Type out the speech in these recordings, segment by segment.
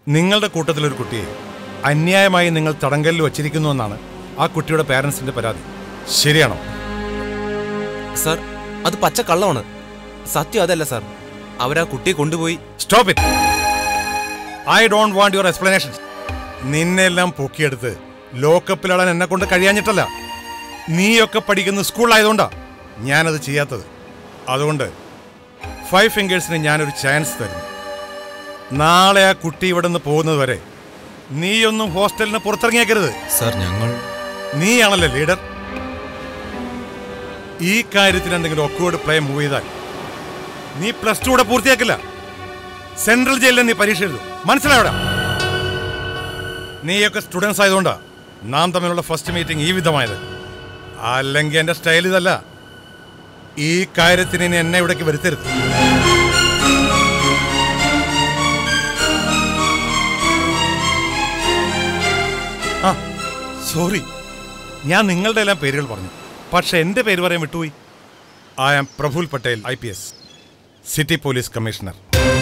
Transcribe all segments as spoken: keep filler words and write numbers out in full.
നിങ്ങളുടെ കൂട്ടത്തിലൊരു കുട്ടിയെ അന്യായമായി നിങ്ങൾ തടങ്കലിൽ വച്ചിരിക്കുന്നുവെന്നാണ് ആ കുട്ടിയുടെ പാരന്റ്സിന്റെ പരാതി. ശരിയാണോ? സാർ, അത് പച്ച കള്ളമാണ്. സത്യം അതല്ല സാർ. അവരാ കുട്ടിയെ കൊണ്ടുപോയി. Stop it. I don't want your explanations. നിന്നെല്ലാം പൊക്കിയെടുത്ത് ലോക്കപ്പിലിടാൻ എന്നെ കൊണ്ട് കഴിയാഞ്ഞിട്ടല്ല, നീയൊക്കെ പഠിക്കുന്ന സ്കൂളിലായതുകൊണ്ടാ ഞാനത് ചെയ്യാത്തത്. അതുകൊണ്ട് ഫൈവ് ഫിംഗേഴ്സിന് ഞാനൊരു ചാൻസ് തരുന്നു. നാളെ ആ കുട്ടി ഇവിടെ നിന്ന് പോകുന്നത് വരെ നീയൊന്നും ഹോസ്റ്റലിന് പുറത്തിറങ്ങിയേക്കരുത്. സാർ, ഞങ്ങൾ നീയാണല്ലേ ലീഡർ. ഈ കാര്യത്തിൽ എന്തെങ്കിലും ഒക്കോട് പ്ലേ മൂവ് ചെയ്താൽ നീ പ്ലസ് ടു കൂടെ പൂർത്തിയാക്കില്ല. സെൻട്രൽ ജയിലിൽ നീ പരീക്ഷ എഴുതും. മനസ്സിലാവടാ? നീയൊക്കെ സ്റ്റുഡൻസ് ആയതുകൊണ്ടാ നാം തമ്മിലുള്ള ഫസ്റ്റ് മീറ്റിംഗ് ഈ വിധമായത്. അല്ലെങ്കിൽ എന്റെ സ്റ്റൈൽ ഇതല്ല. ഈ കാര്യത്തിന് ഇനി എന്നെ ഇവിടേക്ക് വരുത്തരുത്. ആ സോറി, ഞാൻ നിങ്ങളുടെ എല്ലാം പേരുകൾ പറഞ്ഞു, പക്ഷെ എന്റെ പേര് പറയാൻ വിട്ടുപോയി. I am Praful Patel, I P S, city police commissioner.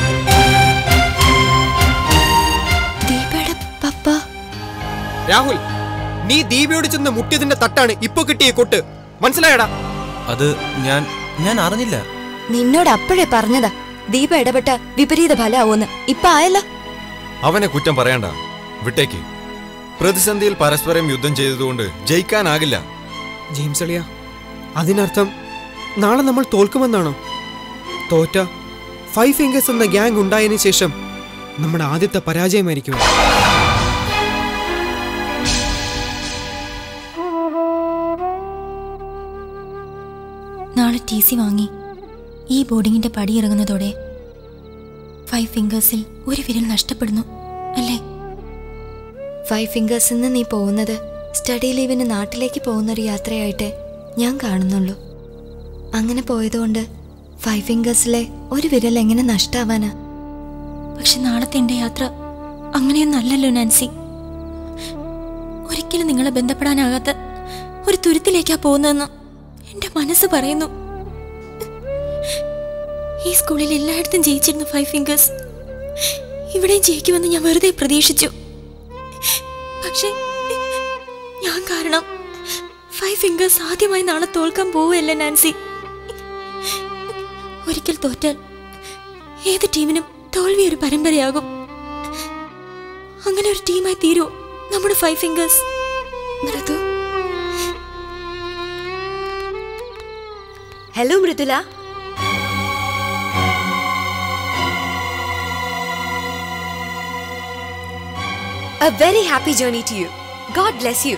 Rahul, നീ ദീപയോട് ചെന്ന് മുട്ടിയതിന്റെ തട്ടാണ് ഇപ്പൊ കിട്ടിയ കൊട്ട്. മനസ്സിലായടാ? അത് ഞാൻ ഞാൻ അറിഞ്ഞില്ല. നിന്നോട് അപ്പോഴേ പറഞ്ഞതാ ദീപ ഇടപെട്ട വിപരീത ഫലാവൂന്ന്. ഇപ്പൊ ആയല്ല. അവനെ കുറ്റം പറയണ്ട, വിട്ടേക്ക്. പ്രതിസന്ധിയിൽ പരസ്പരം യുദ്ധം ചെയ്തതുകൊണ്ട് ജയിക്കാനാകില്ല. ജെയിംസ് അളിയ, അതിനർത്ഥം നാളെ നമ്മൾ തോൽക്കുമെന്നാണോ? തോറ്റ ഫൈവ് ഫിംഗേഴ്സ് എന്ന ഗ്യാങ് ഉണ്ടായതിനു ശേഷം നമ്മുടെ ആദ്യത്തെ പരാജയമായിരിക്കും. നാളെ ടി സി വാങ്ങി ഈ ബോർഡിങ്ങിന്റെ പടിയിറങ്ങുന്നതോടെ ഫൈവ് ഫിംഗേഴ്സിൽ ഒരു വിരൽ നഷ്ടപ്പെടുന്നു അല്ലേ? ഫൈവ് ഫിംഗേഴ്സിൽ നിന്ന് നീ പോകുന്നത് സ്റ്റഡി ലീവിന് നാട്ടിലേക്ക് പോകുന്നൊരു യാത്രയായിട്ട് ഞാൻ കാണുന്നുള്ളൂ. അങ്ങനെ പോയതുകൊണ്ട് ഫൈവ് ഫിംഗേഴ്സിലെ ഒരു വിരൽ എങ്ങനെ നഷ്ടാവാനാ? പക്ഷെ നാളത്തെ എൻ്റെ യാത്ര അങ്ങനെയൊന്നല്ലല്ലോ നാൻസി. ഒരിക്കലും നിങ്ങളെ ബന്ധപ്പെടാനാകാത്ത ഒരു തുരുത്തിലേക്കാ പോകുന്നതെന്ന് എന്റെ മനസ്സ് പറയുന്നു. ഈ സ്കൂളിൽ എല്ലായിടത്തും ജയിച്ചിരുന്ന ഫൈവ് ഫിംഗേഴ്സ് ഇവിടെയും ജയിക്കുമെന്ന് ഞാൻ വെറുതെ പ്രതീക്ഷിച്ചു. പക്ഷേ ഞാൻ കാരണം ഫൈവ് ഫിംഗേഴ്സ് ആദ്യമായി നാളെ തോൽക്കാൻ പോവുകയല്ലേ നാൻസി. ഒരിക്കൽ തോറ്റാൽ ഏത് ടീമിനും തോൽവി ഒരു പരമ്പരയാകും. അങ്ങനെ ഒരു ടീമായി തീരുമോ നമ്മുടെ five fingers? Mridu. Hello Mridula. A very happy journey to you. God bless you.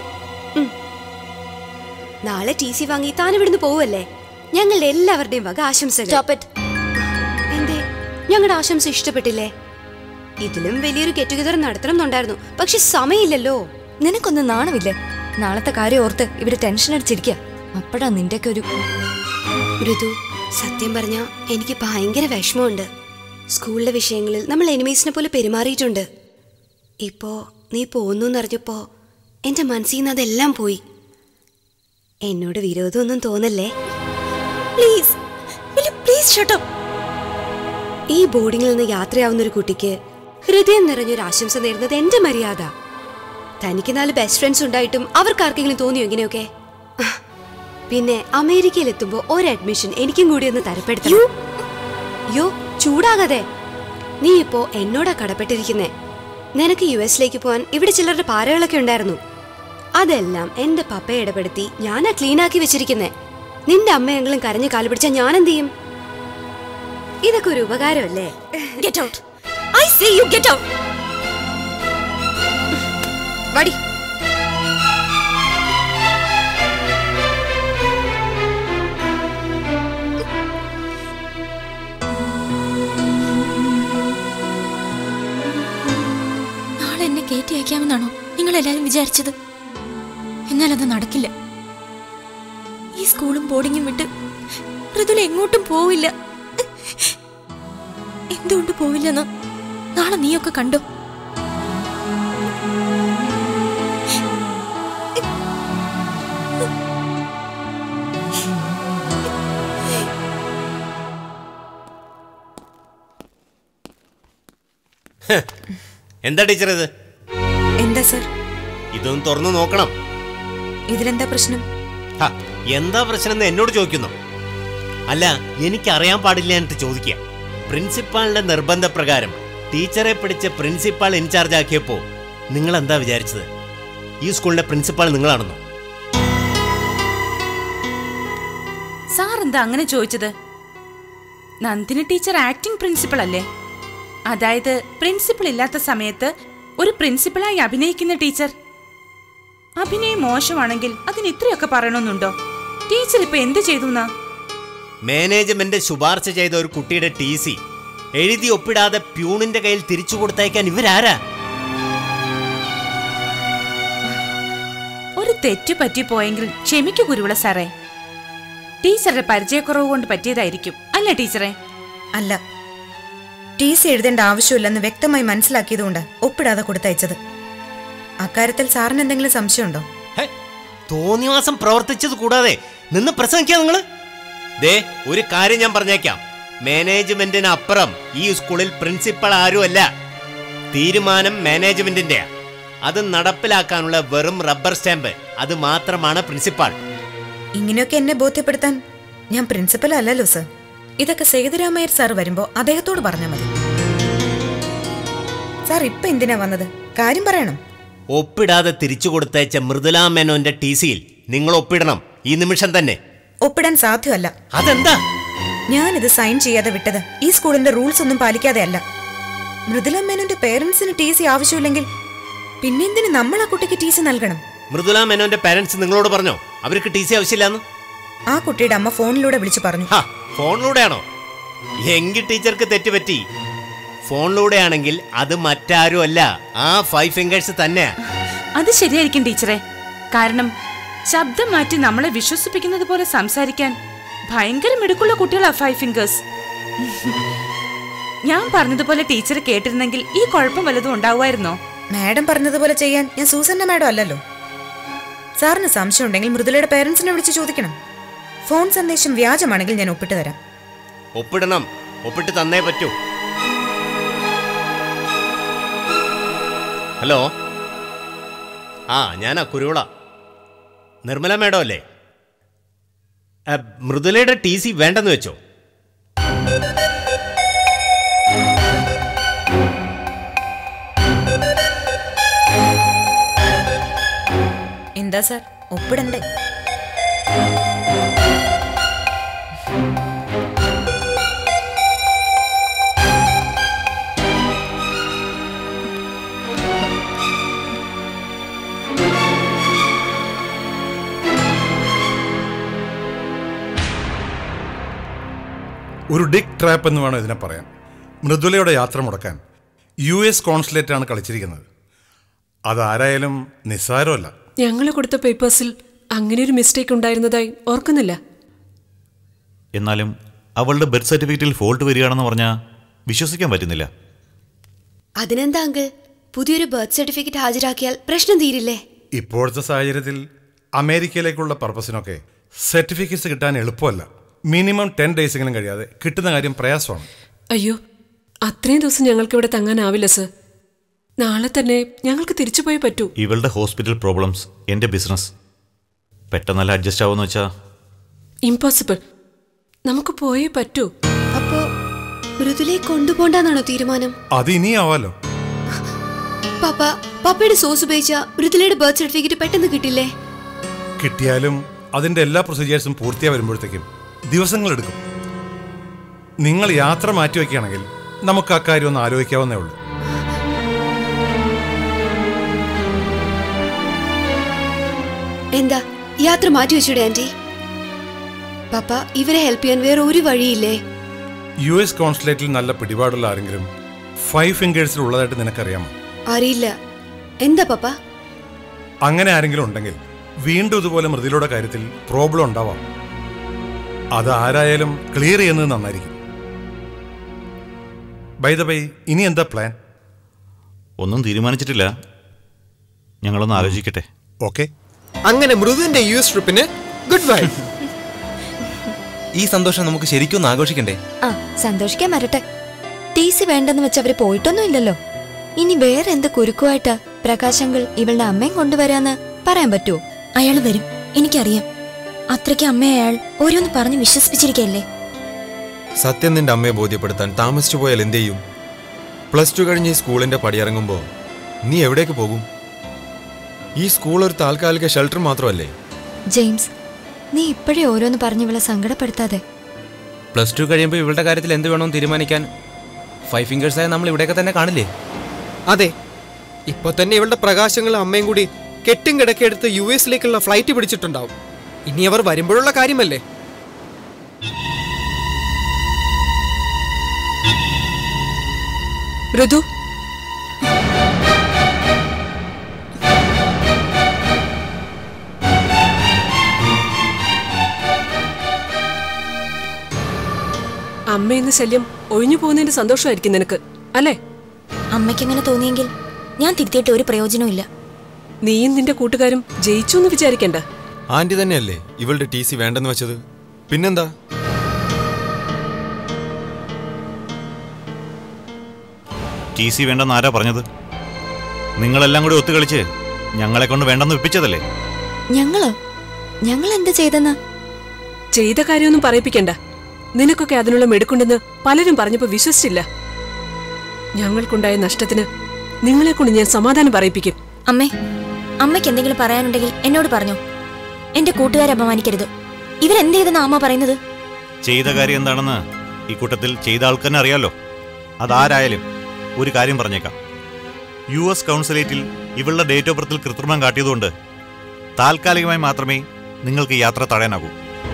നാളെ ടി സി വാങ്ങി താൻ ഇവിടുന്ന് പോവല്ലേ? ഞങ്ങളുടെ എല്ലാവരുടെയും വക ആശംസകൾ. എന്തേ ഞങ്ങളുടെ ആശംസ ഇഷ്ടപ്പെട്ടില്ലേ? ഇതിലും വലിയൊരു ഗെറ്റ് ടുഗദർ നടത്തണമെന്നുണ്ടായിരുന്നു, പക്ഷെ സമയമില്ലല്ലോ. നിനക്കൊന്നും നാണമില്ലേ? നാളത്തെ കാര്യം ഓർത്ത് ഇവിടെ ടെൻഷൻ അടിച്ചിരിക്കുക. അപ്പടാ നിന്റെ ഒക്കെ ഒരു മൃദു. സത്യം പറഞ്ഞ എനിക്ക് ഭയങ്കര വിഷമമുണ്ട്. സ്കൂളിലെ വിഷയങ്ങളിൽ നമ്മൾ എനിമീസിനെ പോലെ പെരുമാറിയിട്ടുണ്ട്. ഇപ്പോ നീ പോകുന്നു എന്നറിഞ്ഞപ്പോ എന്റെ മനസ്സിൽ നിന്ന് അതെല്ലാം പോയി. എന്നോട് വിരോധമൊന്നും തോന്നല്ലേ? Please please shut up. ഈ ബോർഡിങ്ങിൽ നിന്ന് യാത്രയാവുന്ന ഒരു കുട്ടിക്ക് ഹൃദയം നിറഞ്ഞൊരു ആശംസ നേരുന്നത് എന്റെ മര്യാദ. തനിക്ക് നാല് ബെസ്റ്റ് ഫ്രണ്ട്സ് ഉണ്ടായിട്ടും അവർക്കാർക്കെങ്കിലും തോന്നിയോ ഇങ്ങനെയൊക്കെ? പിന്നെ അമേരിക്കയിൽ എത്തുമ്പോ ഒരു അഡ്മിഷൻ എനിക്കും കൂടി ഒന്ന് തരപ്പെടുത്തണം. യോ ചൂടാകാതെ. നീ ഇപ്പോ എന്നോടാ കടപ്പെട്ടിരിക്കുന്നേ. നിനക്ക് യു എസിലേക്ക് പോവാൻ ഇവിടെ ചിലരുടെ പാരകളൊക്കെ ഉണ്ടായിരുന്നു. അതെല്ലാം എന്റെ പപ്പയെ ഇടപെടുത്തി ഞാനാ ക്ലീനാക്കി വെച്ചിരിക്കുന്നേ. നിന്റെ അമ്മയെങ്കിലും കരഞ്ഞു കാല് പിടിച്ചാ ഞാൻ എന്ത് ചെയ്യും? ഇതൊക്കെ ഒരു ഉപകാരമല്ലേ? Get out. I say you get out. വടി. നാളെ എന്നെ കയറ്റി അയക്കാമെന്നാണോ നിങ്ങളെല്ലാരും വിചാരിച്ചത്? എന്നാൽ അത് നടക്കില്ല. ഈ സ്കൂളും ബോർഡിങ്ങും വിട്ട് മൃദുല എങ്ങോട്ടും പോവില്ല. എന്തുകൊണ്ട് പോവില്ലെന്ന് നാളെ നീയൊക്കെ കണ്ടോ? എന്താ ടീച്ചർ ഇത്? എന്താ സർ? ഇതൊന്ന് തുറന്നു നോക്കണം. ഇതിലെന്താ പ്രശ്നം? എന്താ പ്രശ്നം എന്ന് എന്നോട് ചോദിക്കുന്നു? അല്ല, എനിക്കറിയാൻ പാടില്ല എന്നിട്ട് ചോദിക്കുക. പ്രിൻസിപ്പാളിന്റെ നിർബന്ധപ്രകാരം ടീച്ചറെ പിടിച്ച് പ്രിൻസിപ്പാൾ ഇൻചാർജ് ആക്കിയപ്പോ നിങ്ങൾ എന്താ വിചാരിച്ചത്? ഈ സ്കൂളിന്റെ പ്രിൻസിപ്പാൾ നിങ്ങളാണെന്നോ? സാർ എന്താ അങ്ങനെ ചോദിച്ചത്? നന്ദിനി ടീച്ചർ ആക്ടിംഗ് പ്രിൻസിപ്പൾ അല്ലേ? അതായത് പ്രിൻസിപ്പൾ ഇല്ലാത്ത സമയത്ത് ഒരു പ്രിൻസിപ്പളായി അഭിനയിക്കുന്ന ടീച്ചർ. അഭിനയം മോശമാണെങ്കിൽ അതിന് ഇത്രയൊക്കെ പറയണമെന്നുണ്ടോ? ടീച്ചർ ഇപ്പൊ എന്ത് ചെയ്തു? മാനേജ്മെന്റ് ശുപാർശ ചെയ്ത ഒരു കുട്ടിയുടെ ടി സി എഴുതി ഒപ്പിടാതെ പ്യൂണിന്റെ കയ്യിൽ തിരിച്ചു കൊടുത്തയക്കാൻ ഇവരാരാ? ഒരു തെറ്റു പറ്റിപ്പോയെങ്കിൽ ക്ഷമിക്കൂ കുരുവിള സാറേ. ടീച്ചറുടെ പരിചയക്കുറവ് കൊണ്ട് പറ്റിയതായിരിക്കും അല്ല ടീച്ചറെ? അല്ല, ടി സി എഴുതേണ്ട ആവശ്യമില്ലെന്ന് വ്യക്തമായി മനസ്സിലാക്കിയതുകൊണ്ട് ഒപ്പിടാതെ കൊടുത്തയച്ചത്. അക്കാര്യത്തിൽ സാറിന് എന്തെങ്കിലും സംശയമുണ്ടോ? തോന്നിവാസം പ്രവർത്തിച്ചത് കൂടാതെ നിന്ന് പ്രസംഗിക്കുക നിങ്ങള്. ദേ, ഒരു കാര്യം ഞാൻ പറഞ്ഞേക്കാം. മാനേജ്മെന്റിന് അപ്പുറം ഈ സ്കൂളിൽ പ്രിൻസിപ്പൾ ആരുമല്ല. തീരുമാനം മാനേജ്മെന്റിന്റെ. അത് നടപ്പിലാക്കാനുള്ള വെറും റബ്ബർ സ്റ്റാമ്പ് അത് മാത്രമാണ് പ്രിൻസിപ്പാൾ. ഇങ്ങനെയൊക്കെ എന്നെ ബോധ്യപ്പെടുത്താൻ ഞാൻ പ്രിൻസിപ്പൽ അല്ലല്ലോ സർ. ഇതൊക്കെ സേതുരാമയ്യർ സാർ വരുമ്പോ അദ്ദേഹത്തോട് പറഞ്ഞാൽ മതി. സാർ ഇപ്പൊ എന്തിനാ വന്നത്? കാര്യം പറയണം. ഒപ്പിടാതെ തിരിച്ചു കൊടുത്തയച്ച മൃദുല മേനോന്റെ ടി സിയിൽ നിങ്ങൾ ഒപ്പിടണം ഈ നിമിഷം തന്നെ. ഒപ്പിടാൻ സാധ്യമല്ല. അതെന്താ? ഞാനിത് സൈൻ ചെയ്യാതെ വിട്ടത് ഈ സ്കൂളിന്റെ റൂൾസ് ഒന്നും പാലിക്കാതെ അല്ല. മൃദുല മേനോന്റെ പേരൻസിന് ടി സി ആവശ്യമില്ലെങ്കിൽ പിന്നെന്തിന് നമ്മൾ ആ കുട്ടിക്ക് ടി സി നൽകണം? മൃദുല മേനോന്റെ പേരൻസ് നിങ്ങളോട് പറഞ്ഞോ അവർക്ക് ടി സി ആവശ്യമില്ലാന്ന്? ആ കുട്ടിയുടെ അമ്മ ഫോണിലൂടെ വിളിച്ചു പറഞ്ഞു. ഫോണിലൂടെയാണോ? എങ്കിൽ ടീച്ചർക്ക് തെറ്റുപറ്റി. ഫോണിലൂടെ ആണെങ്കിൽ അത് മറ്റാരും അല്ല, ആ ഫൈവ് ഫിംഗേഴ്സ് തന്നെ. അത് ശരിയായിരിക്കും ടീച്ചറെ. കാരണം ശബ്ദം മാറ്റി നമ്മളെ വിശ്വസിപ്പിക്കുന്നത് പോലെ സംസാരിക്കാൻ ഭയങ്കര മിടുക്കുള്ള കുട്ടികളാ ഫൈവ് ഫിംഗേഴ്സ്. ഞാൻ പറഞ്ഞതുപോലെ ടീച്ചർ കേട്ടിരുന്നെങ്കിൽ ഈ കുഴപ്പം വല്ലതും ഉണ്ടാവുമായിരുന്നോ? മാഡം പറഞ്ഞതുപോലെ ചെയ്യാൻ ഞാൻ സൂസന്ന മാഡം അല്ലല്ലോ. സാറിന് സംശയം ഉണ്ടെങ്കിൽ മൃദുലയുടെ പേരൻസിനെ വിളിച്ച് ചോദിക്കണം. ഫോൺ സന്ദേശം വ്യാജമാണെങ്കിൽ ഞാൻ ഒപ്പിട്ട് തരാം. ഒപ്പിടണം, ഒപ്പിട്ട് തന്നേ പറ്റൂ. ഹലോ, ആ ഞാനാ കുരുവിള. നിർമ്മല മേഡം അല്ലേ? മൃദുലയുടെ ടി സി വേണ്ടെന്ന് വെച്ചോ? എന്താ സാർ, ഒപ്പിടണ്ടേ? ഒരു ഡിക് ട്രാപ്പ് എന്ന് വേണം ഇതിനെ പറയാൻ. മൃദുലയുടെ യാത്ര മുടക്കാൻ യു എസ് കോൺസുലേറ്റാണ് കളിച്ചിരിക്കുന്നത്. അതാരായാലും നിസ്സാരമല്ല. ഞങ്ങൾ കൊടുത്ത പേപ്പേഴ്സിൽ അങ്ങനെ ഒരു മിസ്റ്റേക്ക് ഉണ്ടായിരുന്നതായി ഓർക്കുന്നില്ല. എന്നാലും അവളുടെ ബർത്ത് സർട്ടിഫിക്കറ്റിൽ ഫോൾട്ട് വരികയാണെന്ന് പറഞ്ഞാൽ വിശ്വസിക്കാൻ പറ്റുന്നില്ല. അതിനെന്താ അങ്കിൾ, പുതിയൊരു ബർത്ത് സർട്ടിഫിക്കറ്റ് ഹാജരാക്കിയാൽ പ്രശ്നം തീരില്ലേ? ഇപ്പോഴത്തെ സാഹചര്യത്തിൽ അമേരിക്കയിലേക്കുള്ള പർപ്പസിനൊക്കെ സർട്ടിഫിക്കറ്റ്സ് കിട്ടാൻ എളുപ്പമല്ല. മിനിമം ടെൻ ഡേയ്സ് എങ്കിലും കഴിയാതെ കിട്ടുന്ന കാര്യം പ്രയാസമാണ്. അയ്യോ, അത്രയും ദിവസം ഞങ്ങൾക്ക് ഇവിടെ തങ്ങാനാവില്ല സർ. നാളെ തന്നെ ഞങ്ങൾക്ക് തിരിച്ചു പോയേ പറ്റൂ. ഇവളുടെ ഹോസ്പിറ്റൽ പ്രോബ്ലംസ്, എൻ്റെ ബിസിനസ്, പെട്ടെന്നല്ല അഡ്ജസ്റ്റ് ആവുമെന്ന് വെച്ചാ ഇമ്പോസിബിൾ. നമുക്ക് പോയേ പറ്റൂ. അപ്പോ മൃദുലയെ കൊണ്ടുപോണ്ടാന്നാണോ തീരുമാനം? അത് ഇനിയാവാലോ. പാപ്പ, പാപ്പയുടെ സോഴ്സ് ഉപയോഗിച്ച മൃദുലയുടെ ബർത്ത് സർട്ടിഫിക്കറ്റ് പെട്ടെന്ന് കിട്ടില്ലേ? കിട്ടിയാലും അതിന്റെ എല്ലാ പ്രൊസീജിയേഴ്സും പൂർത്തിയായി വരുമ്പോഴത്തേക്കും ദിവസങ്ങളെടുക്കും. നിങ്ങൾ യാത്ര മാറ്റിവെക്കുകയാണെങ്കിൽ നമുക്ക് ആ കാര്യം ഒന്ന് ആലോചിക്കാവുന്നേ ഉള്ളൂ. എന്താ യാത്ര മാറ്റിവെച്ചൂടെ ആന്റി? പാപ്പ, ഇവരെ ഹെൽപ്പ് ചെയ്യാൻ വേറെ ഒരു വഴിയില്ലേ? യു എസ് കോൺസുലേറ്റിൽ നല്ല പിടിപാടുള്ള ആരെങ്കിലും ഫൈവ് ഫിംഗേഴ്സിൽ ഉള്ളതായിട്ട് നിനക്കറിയാമോ? അറിയില്ല. എന്താ പാപ്പ? അങ്ങനെ ആരെങ്കിലും ഉണ്ടെങ്കിൽ വീണ്ടും ഇതുപോലെ മൃദുലയുടെ കാര്യത്തിൽ പ്രോബ്ലം ഉണ്ടാവാം. അത് ആരായാലും ക്ലിയർ ചെയ്യുന്നത് നന്നായിരിക്കും. ബൈ ദ ബൈ, ഇനി എന്താ പ്ലാൻ? ഒന്നും തീരുമാനിച്ചിട്ടില്ല, ഞങ്ങളൊന്ന് ആലോചിക്കട്ടെ. ഓക്കെ. അങ്ങനെ മൃദുവിന്റെ യു എസ് ട്രിപ്പിന് ഗുഡ് ബൈ. ഈ സന്തോഷം നമുക്ക് ശരിക്കും ആഘോഷിക്കണ്ടേ? ആ, സന്തോഷിക്കാൻ വരട്ടെ. ടി സി വേണ്ടെന്ന് വെച്ച് അവര് പോയിട്ടൊന്നും ഇല്ലല്ലോ. ഇനി വേറെ എന്ത് കുരുക്കുമായിട്ടാ പ്രകാശങ്കൾ ഇവളുടെ അമ്മയും കൊണ്ടുവരാന്ന് പറയാൻ പറ്റുമോ? അയാൾ വരും, എനിക്കറിയാം. അത്രയ്ക്ക് അമ്മയെ അയാൾ ഓരോന്ന് പറഞ്ഞ് വിശ്വസിപ്പിച്ചിരിക്കല്ലേ. സത്യം നിന്റെ അമ്മയെ ബോധ്യപ്പെടുത്താൻ താമസിച്ചു പോയാൽ എന്ത് ചെയ്യും? പ്ലസ് ടു കഴിഞ്ഞ് ഈ സ്കൂളിന്റെ പടിയിറങ്ങുമ്പോൾ നീ എവിടേക്ക് പോകും? ഈ സ്കൂൾ ഒരു താൽക്കാലിക ഷെൽട്ടർ മാത്രമല്ലേ? ജെയിംസ്, നീ ഇപ്പോഴേ ഓരോന്ന് പറഞ്ഞ് ഇവളെ സങ്കടപ്പെടുത്താതെ. പ്ലസ് ടു കഴിയുമ്പോൾ ഇവളുടെ കാര്യത്തിൽ എന്ത് വേണമെന്ന് തീരുമാനിക്കാൻ ഫൈവ് ഫിംഗേഴ്സായ നമ്മൾ ഇവിടെയൊക്കെ തന്നെ കാണില്ലേ? അതെ, ഇപ്പൊ തന്നെ ഇവളുടെ പ്രകാശങ്ങളും അമ്മയും കൂടി കെട്ടും കിടക്കെടുത്ത് യു എസിലേക്കുള്ള ഫ്ലൈറ്റ് പിടിച്ചിട്ടുണ്ടാവും. ഇനി അവർ വരുമ്പോഴുള്ള കാര്യമല്ലേ. ഋതു, അമ്മയെന്ന ശല്യം ഒഴിഞ്ഞു പോകുന്നതിന്റെ സന്തോഷമായിരിക്കും നിനക്ക്, അല്ലേ? അമ്മയ്ക്കങ്ങനെ തോന്നിയെങ്കിൽ ഞാൻ തിരുത്തിയിട്ട് ഒരു പ്രയോജനവും ഇല്ല. നീയും നിന്റെ കൂട്ടുകാരും ജയിച്ചു എന്ന് വിചാരിക്കണ്ട. ആന്റി തന്നെയല്ലേ ഇവളുടെ ടി സി വേണ്ടെന്ന് വെച്ചത്? പിന്നെന്താ? ടി സി വേണ്ടെന്ന് ആരാ പറഞ്ഞത്? നിങ്ങളെല്ലാം കൂടി ഒത്തുകളിച്ച് ഞങ്ങളെ കൊണ്ട് വേണ്ടെന്ന് വെപ്പിച്ചതല്ലേ? ഞങ്ങളോ? ഞങ്ങൾ എന്ത് ചെയ്തെന്നാ? ചെയ്ത കാര്യമൊന്നും പറയിപ്പിക്കണ്ട. നിനക്കൊക്കെ അതിനുള്ള മെടുക്കുണ്ടെന്ന് പലരും പറഞ്ഞപ്പോ വിശ്വസിച്ചില്ല. ഞങ്ങൾക്കുണ്ടായ നഷ്ടത്തിന് നിങ്ങളെ കൊണ്ട് ഞാൻ സമാധാനം പറയിപ്പിക്കും. അമ്മേ, അമ്മയ്ക്ക് എന്തെങ്കിലും പറയാനുണ്ടെങ്കിൽ എന്നോട് പറഞ്ഞോ. എന്റെ കൂട്ടുകാരെ അപമാനിക്കരുത്. ഇവരെന്ത് ചെയ്തെന്നാ അമ്മ പറയുന്നത്? ചെയ്ത കാര്യം എന്താണെന്ന് ഈ കൂട്ടത്തിൽ ചെയ്ത ആൾക്കാരെ അറിയാലോ. അതാരായാലും ഒരു കാര്യം പറഞ്ഞേക്കാം. യു എസ് കൗൺസിലേറ്റിൽ ഇവളുടെ ഡേറ്റ് ഓഫ് ബർത്തിൽ കൃത്രിമം കാട്ടിയതുകൊണ്ട് താൽക്കാലികമായി മാത്രമേ നിങ്ങൾക്ക് യാത്ര തടയാനാകൂ.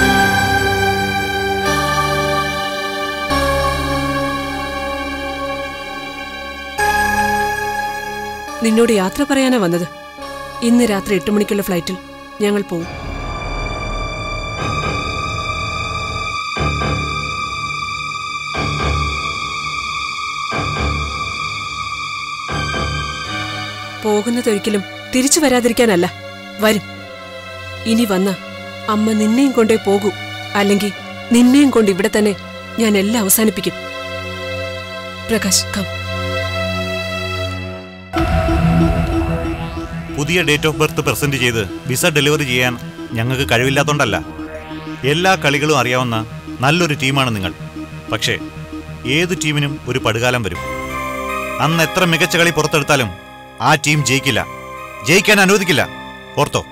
നിന്നോട് യാത്ര പറയാനാ വന്നത്. ഇന്ന് രാത്രി എട്ട് മണിക്കുള്ള ഫ്ലൈറ്റിൽ ഞങ്ങൾ പോവും. പോകുന്നതൊരിക്കലും തിരിച്ചു വരാതിരിക്കാനല്ല, വരും. ഇനി വന്ന അമ്മ നിന്നെയും കൊണ്ടേ പോകൂ. അല്ലെങ്കിൽ നിന്നെയും കൊണ്ട് ഇവിടെ തന്നെ ഞാൻ എല്ലാം അവസാനിപ്പിക്കും. പ്രകാശ്, കം. പുതിയ ഡേറ്റ് ഓഫ് ബർത്ത് പ്രസന്റ് ചെയ്ത് വിസ ഡെലിവറി ചെയ്യാൻ ഞങ്ങൾക്ക് കഴിവില്ലാത്തോണ്ടല്ല. എല്ലാ കളികളും അറിയാവുന്ന നല്ലൊരു ടീമാണ് നിങ്ങൾ. പക്ഷേ ഏതു ടീമിനും ഒരു പടുകാലം വരും. അന്ന് എത്ര മികച്ച കളി പുറത്തെടുത്താലും ആ ടീം ജയിക്കില്ല, ജയിക്കാൻ അനുവദിക്കില്ല. ഓർത്തോ?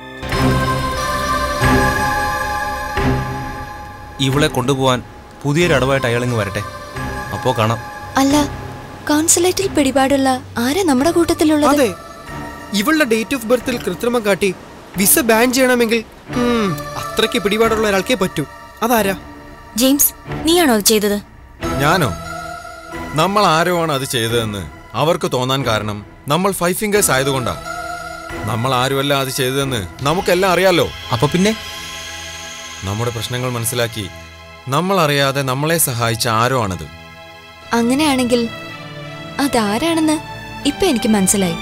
ഇവളെ കൊണ്ടുപോവാൻ പുതിയൊരു അടവായിട്ട് അയാളിങ്ങ് വരട്ടെ, അപ്പോ കാണാം. അല്ല, കോൺസുലേറ്റിൽ പിടിപാടുള്ള ആരാ നമ്മുടെ കൂട്ടത്തിലുള്ളത്? അതെ, ഇവളുടെ ഡേറ്റ് ഓഫ് ബർത്തിൽ കൃത്രിമം കാട്ടി വിസ ബാൻ ചെയ്യണമെങ്കിൽ അത്രയ്ക്ക് പിടിപാടുള്ള ഒരാൾക്കേ പറ്റൂ. അതാരാ? ജെയിംസ്, നീയാണോ അത് ചെയ്തത്? ഞാനോ? നമ്മൾ ആരോ ആണ് അത് ചെയ്തതെന്ന് അവർക്ക് തോന്നാൻ കാരണം നമ്മൾ ഫൈവ് ഫിംഗേഴ്സ് ആയതുകൊണ്ടാ. നമ്മൾ ആരുമല്ല അത് ചെയ്തതെന്ന് നമുക്കെല്ലാം അറിയാലോ. അപ്പൊ പിന്നെ നമ്മുടെ പ്രശ്നങ്ങൾ മനസ്സിലാക്കി നമ്മൾ അറിയാതെ നമ്മളെ സഹായിച്ച ആരോ ആണത്. അങ്ങനെയാണെങ്കിൽ അതാരാണെന്ന് ഇപ്പൊ എനിക്ക് മനസ്സിലായി.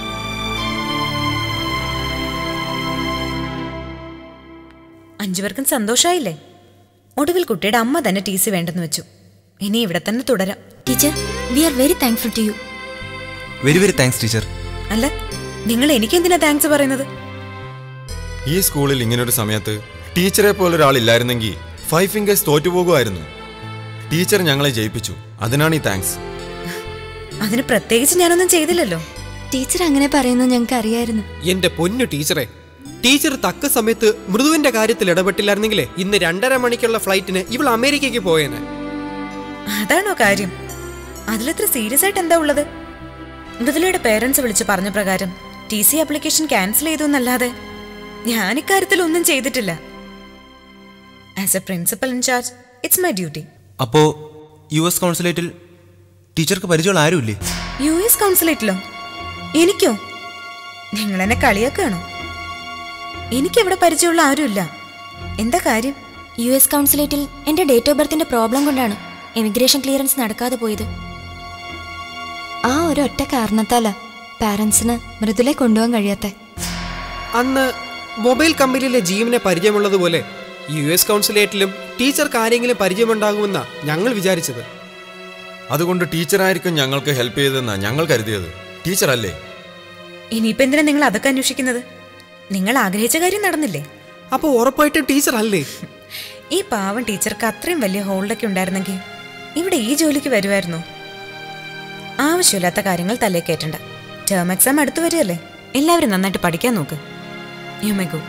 അഞ്ചുപേർക്കും സന്തോഷമായില്ലേ? ഒടുവിൽ കുട്ടിയുടെ അമ്മ തന്നെ ടി സി വേണ്ടെന്ന് വെച്ചു. ഇനി ഇവിടെ തന്നെ തുടരാം. Teacher, we are very thankful to you. Very very thanks teacher. അല്ല, നിങ്ങൾ എനിക്ക് എന്തിനാ താങ്ക്സ് പറയുന്നത്? ഈ സ്കൂളിൽ ഇങ്ങനൊരു സമയത്ത് ടീച്ചറെ പോലൊരാളില്ലായിരുന്നെങ്കിൽ ഫൈവ് ഫിംഗേഴ്സ് തോറ്റുപോകുമായിരുന്നു. ടീച്ചർ ഞങ്ങളെ ജയിപ്പിച്ചു, അതിനാണ് ഈ താങ്ക്സ്. അതിന് പ്രത്യേകിച്ച് ഞാനൊന്നും ചെയ്തില്ലല്ലോ. ടീച്ചർ അങ്ങനെ പറയുന്നത് ഞങ്ങൾക്ക് അറിയായിരുന്നു. എന്റെ പൊന്നു ടീച്ചറെ, ടീച്ചർ തക്ക സമയത്ത് മൃദുവിന്റെ കാര്യത്തിൽ ഇടപെട്ടില്ലായിരുന്നെങ്കിലേ ഇന്ന് രണ്ടര മണിക്കുള്ള ഫ്ലൈറ്റിന് ഇവൾ അമേരിക്കയ്ക്ക് പോയേനെ. അതാണോ കാര്യം? അതിലെത്ര സീരിയസ് ആയിട്ട് എന്താ ഉള്ളത്? മൃദുലയുടെ പേരൻസ് വിളിച്ച് പറഞ്ഞ പ്രകാരം ടി സി ആപ്ലിക്കേഷൻ ക്യാൻസൽ ചെയ്തു എന്നല്ലാതെ ഞാൻ ഇക്കാര്യത്തിൽ ഒന്നും ചെയ്തിട്ടില്ല. As a principal in-charge it's my duty. അപ്പോ യു എസ് കൗൺസിലേറ്റിൽ ടീച്ചർക്ക് പരിചയമുള്ള ആരുമില്ലേ? യു എസ് കൗൺസിലേറ്റിലോ? എനിക്കോ? നിങ്ങൾ എന്നെ കളിയാക്കുകയാണോ? എനിക്കെവിടെ പരിചയമുള്ള ആരുമില്ല. എന്താ കാര്യം? യു എസ് കൗൺസിലേറ്റിൽ എന്റെ ഡേറ്റ് ഓഫ് ബർത്തിന്റെ പ്രോബ്ലം കൊണ്ടാണ് എമിഗ്രേഷൻ ക്ലിയറൻസ് നടക്കാതെ പോയത്. ആ ഒരു ഒറ്റ കാരണത്താലാ പാരന്റ്സിന് മൃദുലെ കൊണ്ടുപോകാൻ കഴിയാത്ത. അന്ന് മൊബൈൽ കമ്പനിയിലെ ജീവനെ പരിചയമുള്ളതുപോലെ യു എസ് കൗൺസിലേറ്റിലും ടീച്ചർക്ക് ആരെങ്കിലും പരിചയമുണ്ടാകുമെന്നാ ഞങ്ങൾ വിചാരിച്ചത്. അതുകൊണ്ട് ടീച്ചറായിരിക്കും ഞങ്ങൾക്ക് ഹെൽപ്പ് ചെയ്തെന്നാ ഞങ്ങൾ കരുതിയത്. ടീച്ചർ അല്ലേ? ഇനിയിപ്പോ എന്തിനാ നിങ്ങൾ അതൊക്കെ അന്വേഷിക്കുന്നത്? നിങ്ങൾ ആഗ്രഹിച്ച കാര്യം നടന്നില്ലേ? അപ്പൊ ഉറപ്പായിട്ടും ടീച്ചർ അല്ലേ? ഈ പാവം ടീച്ചർക്ക് അത്രയും വലിയ ഹോൾഡൊക്കെ ഉണ്ടായിരുന്നെങ്കിൽ ഇവിടെ ഈ ജോലിക്ക് വരുമായിരുന്നു. ആവശ്യമില്ലാത്ത കാര്യങ്ങൾ തലേ കയറ്റണ്ട. ടേം എക്സാം അടുത്ത് വരികയല്ലേ? എല്ലാവരും നന്നായിട്ട് പഠിക്കാൻ നോക്ക്. You may go.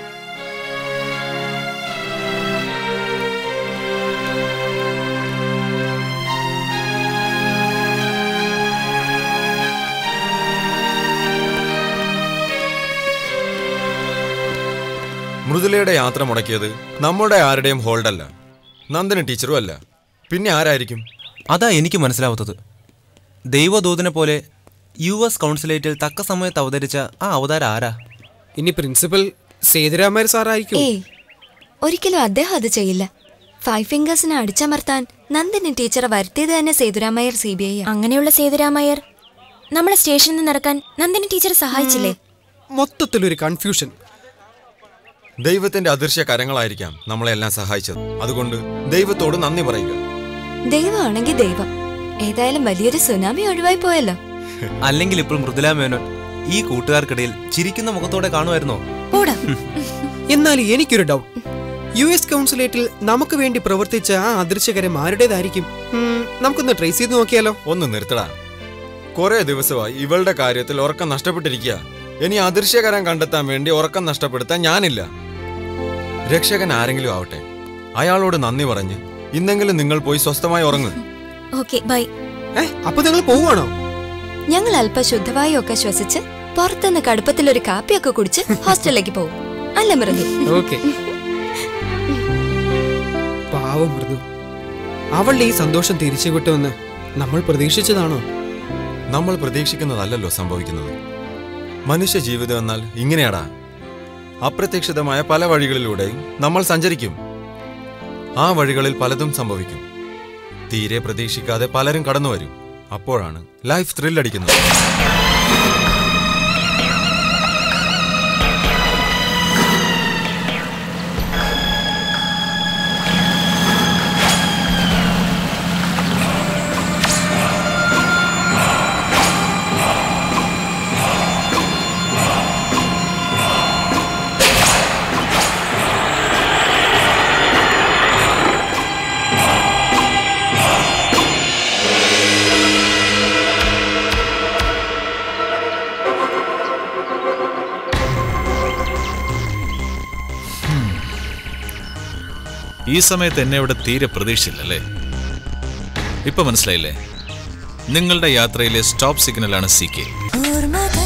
മൃദുലയുടെ യാത്ര മുടക്കിയത് നമ്മുടെ ആരുടെയും ഹോൾഡല്ല, നന്ദന ടീച്ചറും അല്ല. പിന്നെ ആരായിരിക്കും? അതാ എനിക്ക് മനസ്സിലാവാത്തത്. ദൈവദൂതനെ പോലെ യു എസ് കൗൺസിലേറ്റിൽ തക്ക സമയത്ത് അവതരിച്ച ആ അവതാരം ആരാ? ഇനി പ്രിൻസിപ്പൽ സേതുരാമയ്യർ സാറായിരിക്കും. ഏയ്, ഒരിക്കലും അദ്ദേഹം അത് ചെയ്യില്ല. ഫൈവ് ഫിംഗേഴ്സിനെ അടിച്ചമർത്താൻ നന്ദിനി ടീച്ചറെ വരുത്തിയത് തന്നെ സേതുരാമയ്യർ സി ബി ഐ. അങ്ങനെയുള്ള സേതുരാമയ്യർ നമ്മളെ സ്റ്റേഷനിൽ നിന്ന് ഇറക്കാൻ നന്ദിനി ടീച്ചറെ സഹായിച്ചില്ലേ? മൊത്തത്തിലൊരു കൺഫ്യൂഷൻ. ദൈവത്തിന്റെ അദൃശ്യ കരങ്ങളായിരിക്കാം നമ്മളെല്ലാം സഹായിച്ചത്. അതുകൊണ്ട് ദൈവത്തോട് നന്ദി പറയുക. ദൈവമാണെങ്കിൽ ദൈവം. ഏതായാലും വലിയൊരു സുനാമി ഒഴിവായി പോയല്ലോ. അല്ലെങ്കിൽ ഇപ്പോൾ മൃദുല മേനോൻ ഈ കൂട്ടുകാർക്കിടയിൽ ചിരിക്കുന്ന മുഖത്തോടെ കാണുമായിരുന്നോ? എന്നാൽ എനിക്കൊരു ഡൗട്ട്. യു എസ് കൗൺസിലേറ്റിൽ നമുക്ക് വേണ്ടി പ്രവർത്തിച്ച ആ അദൃശ്യകരം ആരുടേതായിരിക്കും? നമുക്കൊന്ന് ട്രേസ് ചെയ്ത് നോക്കിയാലോ? ഒന്ന് നിർത്തടാ. കുറെ ദിവസമായി ഇവളുടെ കാര്യത്തിൽ ഉറക്കം നഷ്ടപ്പെട്ടിരിക്കുക. ഇനി അദൃശ്യകരം കണ്ടെത്താൻ വേണ്ടി ഉറക്കം നഷ്ടപ്പെടുത്താൻ ഞാനില്ല. രക്ഷകൻ ആരെങ്കിലും ആവട്ടെ, അയാളോട് നന്ദി പറഞ്ഞ് ഇന്നെങ്കിലും നിങ്ങൾ പോയി സ്വസ്ഥമായി ഉറങ്ങുക. Okay, bye. അപ്പൊ നിങ്ങൾ പോവാണോ? ഞങ്ങൾ അല്പ ശുദ്ധവായു ഒക്കെ ശ്വസിച്ച് പുറത്തുനിന്ന് കടുപ്പത്തിലൊരു കാപ്പിയൊക്കെ കുടിച്ച് ഹോസ്റ്റലിലേക്ക് പോകും. അല്ല മൃദു? ഓക്കെ. പാവം മൃദു, അവളുടെ ഈ സന്തോഷം തിരിച്ചു കിട്ടുമെന്ന് നമ്മൾ പ്രതീക്ഷിച്ചതാണോ? നമ്മൾ പ്രതീക്ഷിക്കുന്നതല്ലല്ലോ സംഭവിക്കുന്നത്. മനുഷ്യ ജീവിതം എന്നാൽ ഇങ്ങനെയാടാ. അപ്രതീക്ഷിതമായ പല വഴികളിലൂടെയും നമ്മൾ സഞ്ചരിക്കും. ആ വഴികളിൽ പലതും സംഭവിക്കും. തീരെ പ്രതീക്ഷിക്കാതെ പലരും കടന്നു വരും. അപ്പോഴാണ് ലൈഫ് ത്രില്ലടിക്കുന്നത്. ഈ സമയത്ത് എന്നെ ഇവിടെ തീരെ പ്രതീക്ഷിച്ചില്ലല്ലേ? ഇപ്പൊ മനസ്സിലായില്ലേ? നിങ്ങളുടെ യാത്രയിലെ സ്റ്റോപ്പ് സിഗ്നലാണ് സി കെ.